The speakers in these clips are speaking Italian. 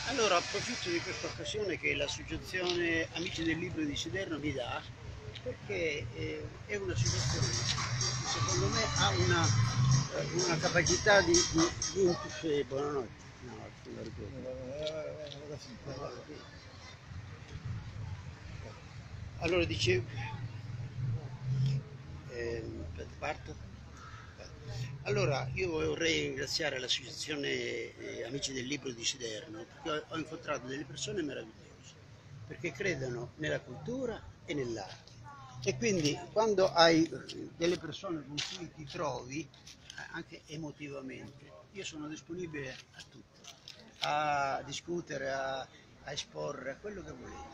Allora approfitto di questa occasione che l'associazione Amici del Libro di Siderno mi dà, perché è una situazione che secondo me ha una capacità buonanotte, no, non ripeto. Allora dicevo, aspetta, parto. Allora, io vorrei ringraziare l'associazione Amici del Libro di Siderno, perché ho incontrato delle persone meravigliose, perché credono nella cultura e nell'arte. E quindi quando hai delle persone con cui ti trovi, anche emotivamente, io sono disponibile a tutto, a discutere, a esporre, a quello che volete.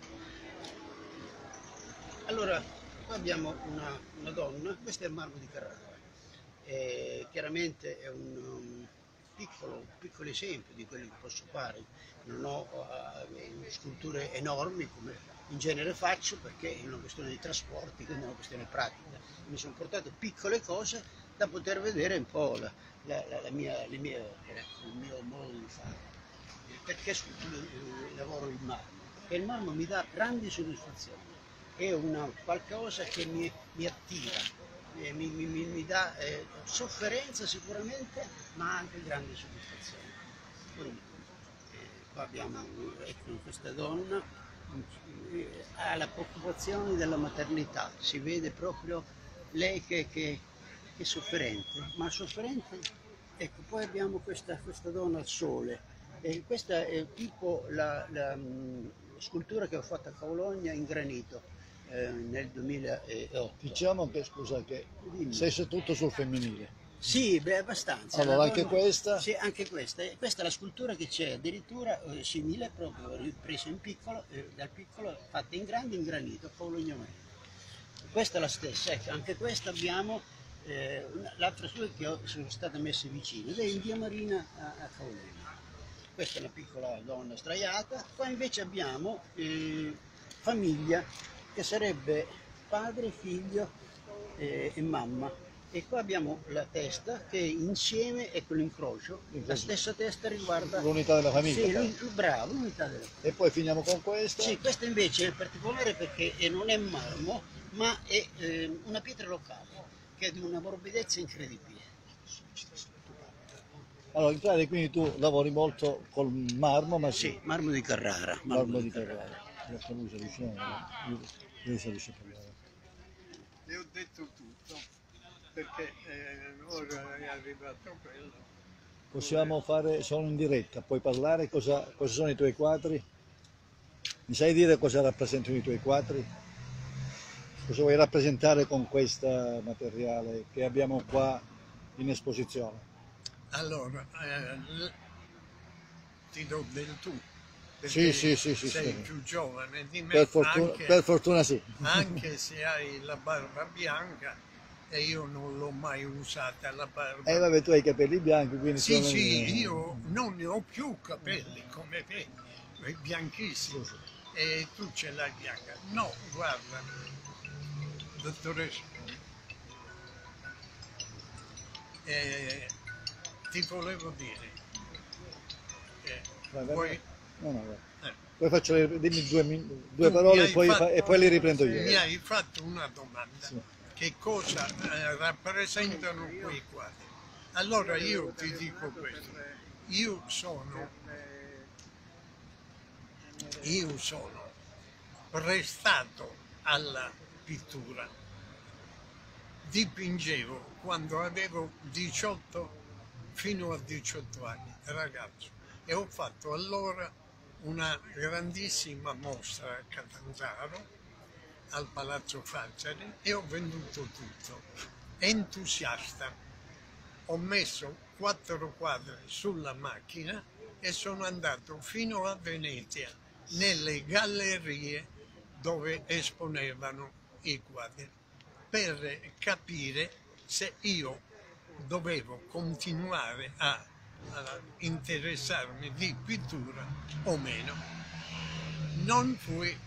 Allora, qua abbiamo una donna, questo è il marmo di Carrara. Chiaramente è un piccolo esempio di quello che posso fare. Non ho sculture enormi come in genere faccio, perché è una questione di trasporti, quindi è una questione pratica. Mi sono portato piccole cose da poter vedere un po' le mie opere, il mio modo di fare. Perché lavoro il marmo? Perché il marmo mi dà grandi soddisfazioni, è una qualcosa che mi attira, mi dà sofferenza sicuramente, ma anche grande soddisfazione. Poi, qua abbiamo ecco, questa donna, ha la preoccupazione della maternità, si vede proprio lei che è sofferente, ma sofferente, ecco, poi abbiamo questa donna al sole, e questa è tipo la scultura che ho fatto a Cavologna in granito nel 2008. Diciamo che, scusa, che Dimmi. sei su tutto sul femminile. Sì, beh, abbastanza. Allora, anche questa? Sì, anche questa. E questa è la scultura che c'è addirittura simile, proprio ripresa in piccolo, dal piccolo, fatta in grande in granito, Cavologna Marina. Questa è la stessa, ecco, anche questa abbiamo l'altra sua che sono state messe vicine, ed è in via Marina a Cavologna. Questa è una piccola donna straiata, qua invece abbiamo famiglia, che sarebbe padre, figlio e mamma. E qua abbiamo la testa che insieme è quell'incrocio, la stessa testa riguarda l'unità della famiglia. Sì, bravo, l'unità della famiglia. E poi finiamo con questa? Sì, questa invece è particolare perché non è marmo, ma è una pietra locale, che è di una morbidezza incredibile. Allora, in pratica quindi tu lavori molto col marmo, ma sì, marmo di Carrara. Marmo di Carrara. Ecco, lui si avvicina, lui si avvicina. Le ho detto tutto, perché ora è arrivato quello. Possiamo fare, sono in diretta, puoi parlare cosa sono i tuoi quadri? Mi sai dire cosa rappresentano i tuoi quadri? Cosa vuoi rappresentare con questo materiale che abbiamo qua in esposizione? Allora, ti do del tu, Sì, perché sì, sei più giovane di me, per fortuna sì. Anche se hai la barba bianca, e io non l'ho mai usata la barba. Vabbè, tu hai i capelli bianchi, quindi Sì, sì, io non ne ho più capelli come te, è bianchissimo, e tu ce l'hai bianca. No, guarda, dottoressa, ti volevo dire che vai. no. Poi dimmi due parole e poi le riprendo io. Mi hai fatto una domanda, sì. Che cosa rappresentano quei quadri? Allora io ti dico questo, io sono prestato alla pittura. Dipingevo quando avevo 18 fino a 18 anni, ragazzo, e ho fatto allora una grandissima mostra a Catanzaro, al Palazzo Falzari, e ho venduto tutto. Entusiasta, ho messo 4 quadri sulla macchina e sono andato fino a Venezia, nelle gallerie dove esponevano i quadri, per capire se io dovevo continuare a interessarmi di pittura o meno. Non fui.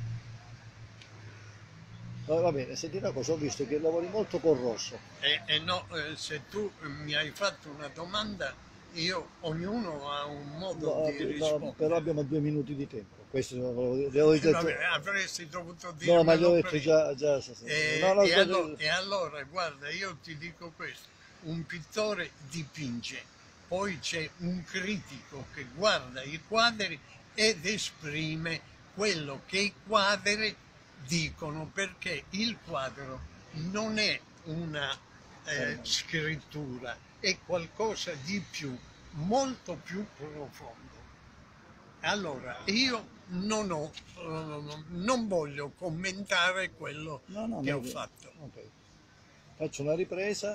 Va bene, senti una cosa, ho visto che lavori molto col rosso. No, se tu mi hai fatto una domanda, ognuno ha un modo No, di no, rispondere. però abbiamo 2 minuti di tempo. Questo devo dire. Vabbè, avresti dovuto No, ma dirmelo glielo ho detto prima. già. E, No, e allora, guarda, io ti dico questo, un pittore dipinge, poi c'è un critico che guarda i quadri ed esprime quello che i quadri dicono, perché il quadro non è una scrittura, è qualcosa di più, molto più profondo. Allora, io non voglio commentare quello no, che ho fatto. ok. Faccio una ripresa.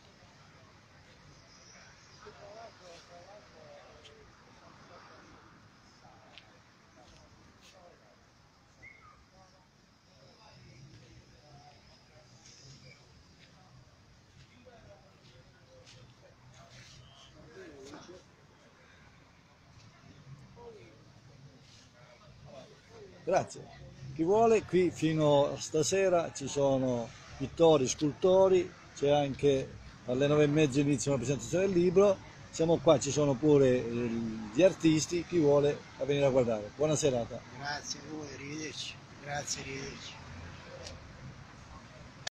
Grazie. Chi vuole, qui fino a stasera ci sono pittori, scultori, c'è anche alle 9:30 inizia una presentazione del libro, siamo qua, ci sono pure gli artisti, chi vuole a venire a guardare. Buona serata. Grazie a voi, arrivederci. Grazie, arrivederci.